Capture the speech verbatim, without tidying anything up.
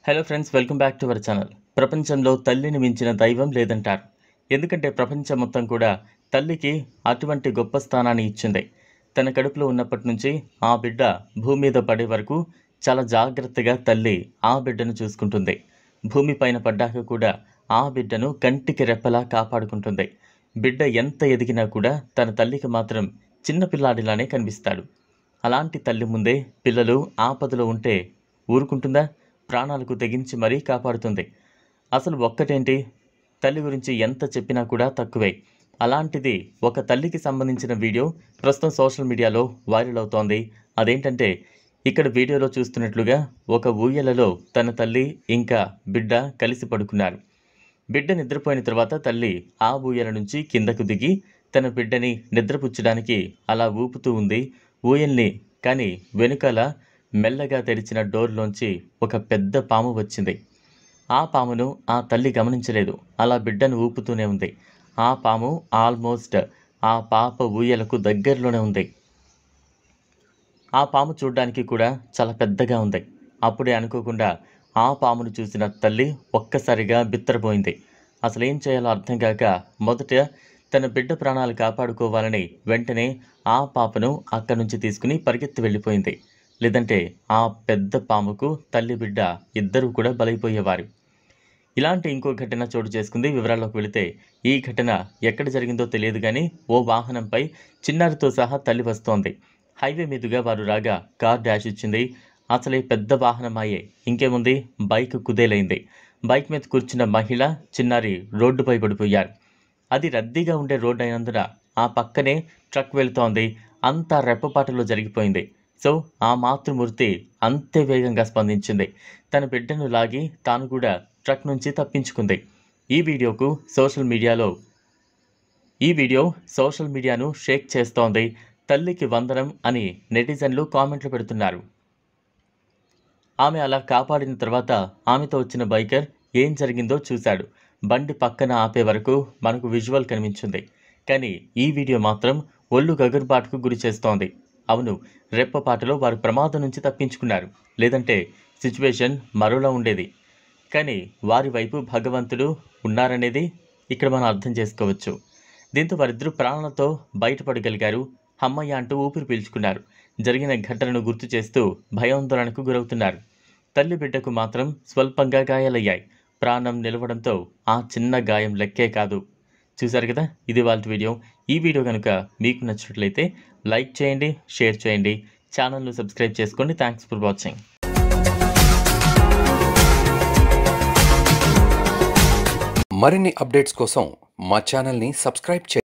Hello friends, welcome back to our channel. ప్రపంచంలో తల్లిని మించిన దైవం లేదంటారు. ఎందుకంటే ప్రపంచం మొత్తం కూడా తల్లికి అటువంటి గొప్ప స్థానాన్ని ఇచ్చింది. తన కడుపులో ఉన్నప్పటి నుంచి ఆ బిడ్డ భూమి మీద పడే వరకు చాలా జాగ్రత్తగా తల్లి ఆ బిడ్డను చూసుకుంటుంది. భూమి పైన పడ్డాక కూడా ఆ బిడ్డను కంటికి రెప్పలా కాపాడుకుంటుంది. బిడ్డ ఎంత ఎదిగినా కూడా తన తల్లికి మాత్రం చిన్న పిల్లాడిలానే కనిపిస్తాడు. అలాంటి తల్లి ముందే పిల్లలు ఆపదలో ఉంటే ఊరుకుంటుందా? ప్రాణాలకు తెగించి మరీ కాపాడుతుంది. అసలు ఒక్కటేంటి, తల్లి గురించి ఎంత చెప్పినా కూడా తక్కువే. అలాంటిది ఒక తల్లికి సంబంధించిన వీడియో ప్రస్తుతం సోషల్ మీడియాలో వైరల్ అవుతోంది. అదేంటంటే, ఇక్కడ వీడియోలో చూస్తున్నట్లుగా ఒక ఊయలలో తన తల్లి ఇంకా బిడ్డ కలిసి పడుకున్నారు. బిడ్డ నిద్రపోయిన తర్వాత తల్లి ఆ ఊయల నుంచి కిందకు దిగి తన బిడ్డని నిద్రపుచ్చడానికి అలా ఊపుతూ ఉంది ఊయల్ని. కానీ వెనుకాల మెల్లగా తెరిచిన డోర్లోంచి ఒక పెద్ద పాము వచ్చింది. ఆ పామును ఆ తల్లి గమనించలేదు. అలా బిడ్డను ఊపుతూనే ఉంది. ఆ పాము ఆల్మోస్ట్ ఆ పాప ఊయలకు దగ్గరలోనే ఉంది. ఆ పాము చూడ్డానికి కూడా చాలా పెద్దగా ఉంది. అప్పుడే అనుకోకుండా ఆ పామును చూసిన తల్లి ఒక్కసారిగా బిత్తరపోయింది. అసలు ఏం చేయాలో అర్థం కాక మొదట తన బిడ్డ ప్రాణాలు కాపాడుకోవాలని వెంటనే ఆ పాపను అక్కడి నుంచి తీసుకుని పరిగెత్తి వెళ్ళిపోయింది. లేదంటే ఆ పెద్ద పాముకు తల్లి బిడ్డ ఇద్దరూ కూడా బలైపోయేవారు. ఇలాంటి ఇంకో ఘటన చోటు చేసుకుంది. వివరాల్లోకి వెళితే, ఈ ఘటన ఎక్కడ జరిగిందో తెలియదు కానీ ఓ వాహనంపై చిన్నారితో సహా తల్లి వస్తోంది. హైవే మీదుగా వారు రాగా కార్ డాష్ ఇచ్చింది. అసలే పెద్ద వాహనమాయే, ఇంకేముంది, బైక్ కుదేలైంది. బైక్ మీద కూర్చున్న మహిళ, చిన్నారి రోడ్డుపై పడిపోయారు. అది రద్దీగా ఉండే రోడ్డు అయినందున ఆ పక్కనే ట్రక్ వెళుతోంది. అంతా రెప్పపాటులో జరిగిపోయింది. సో ఆ మాతృమూర్తి అంతే వేగంగా స్పందించింది. తన బిడ్డను లాగి తాను కూడా ట్రక్ నుంచి తప్పించుకుంది. ఈ వీడియోకు సోషల్ మీడియాలో ఈ వీడియో సోషల్ మీడియాను షేక్ చేస్తోంది. తల్లికి వందనం అని నెటిజన్లు కామెంట్లు పెడుతున్నారు. ఆమె అలా కాపాడిన తర్వాత ఆమెతో వచ్చిన బైకర్ ఏం జరిగిందో చూశాడు. బండి పక్కన ఆపే వరకు మనకు విజువల్ కనిపించింది. కానీ ఈ వీడియో మాత్రం ఒళ్ళు గగుర్పాటుకు గురి చేస్తోంది. అవును, రెప్పపాటులో వారు ప్రమాదం నుంచి తప్పించుకున్నారు. లేదంటే సిచ్యువేషన్ మరోలా ఉండేది. కానీ వారి వైపు భగవంతుడు ఉన్నారనేది ఇక్కడ మనం అర్థం చేసుకోవచ్చు. దీంతో వారిద్దరూ ప్రాణాలతో బయటపడగలిగారు. అమ్మయ్య అంటూ ఊపిరి పీల్చుకున్నారు. జరిగిన ఘటనను గుర్తు చేస్తూ భయాందోళనకు గురవుతున్నారు. తల్లి బిడ్డకు మాత్రం స్వల్పంగా గాయాలయ్యాయి. ప్రాణం నిలవడంతో ఆ చిన్న గాయం లెక్కే కాదు. చూశారు కదా, ఇది వాళ్ళ వీడియో. ఈ వీడియో కనుక మీకు నచ్చినట్లయితే లైక్ చేయండి, షేర్ చేయండి, ఛానల్ను సబ్స్క్రైబ్ చేసుకోండి. Thanks for watching. మరిన్ని అప్డేట్స్ కోసం మా ఛానల్ని సబ్స్క్రైబ్ చేయండి.